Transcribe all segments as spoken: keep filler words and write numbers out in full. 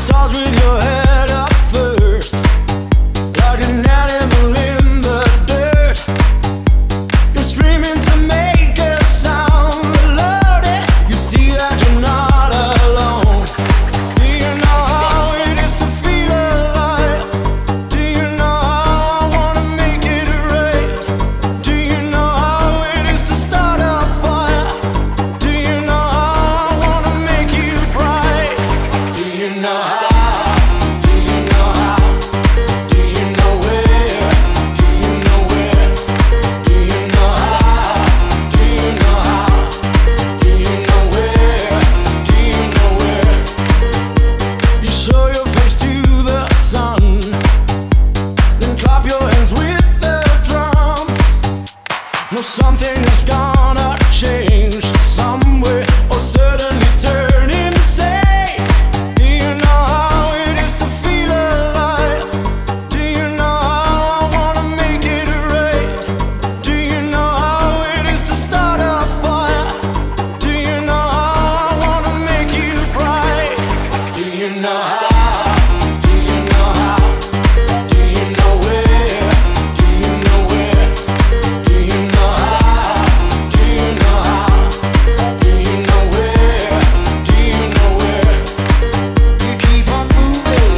starts with your head up first, like an animal in the dirt. You're screaming to make a sound, loaded. You see that you're not alone. Do you know how it is to feel alive? Do you know how I wanna make it right? Do you know how it is to start a fire? Do you know how I wanna make you bright? Do you know how? Do you know how? Do you know where? Do you know where? Do you know how? Do you know how? Do you know where? Do you know where? You show your face to the sun, then clap your hands with the drums. No, something is gonna change somewhere, or certainly turn insane. Do you know how it is to feel alive? Do you know how I wanna make it right? Do you know how it is to start a fire? Do you know how I wanna make you bright? Do you know how? Do you know how? Do you know where? Do you know where? Do you know how? Do you know how? Do you know where? Do you know where? You keep on moving.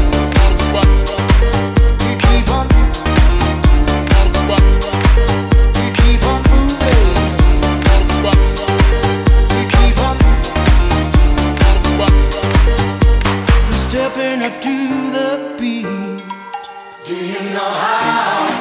You keep on. You keep on moving. You keep on. You're stepping up to the beat. Do you know how?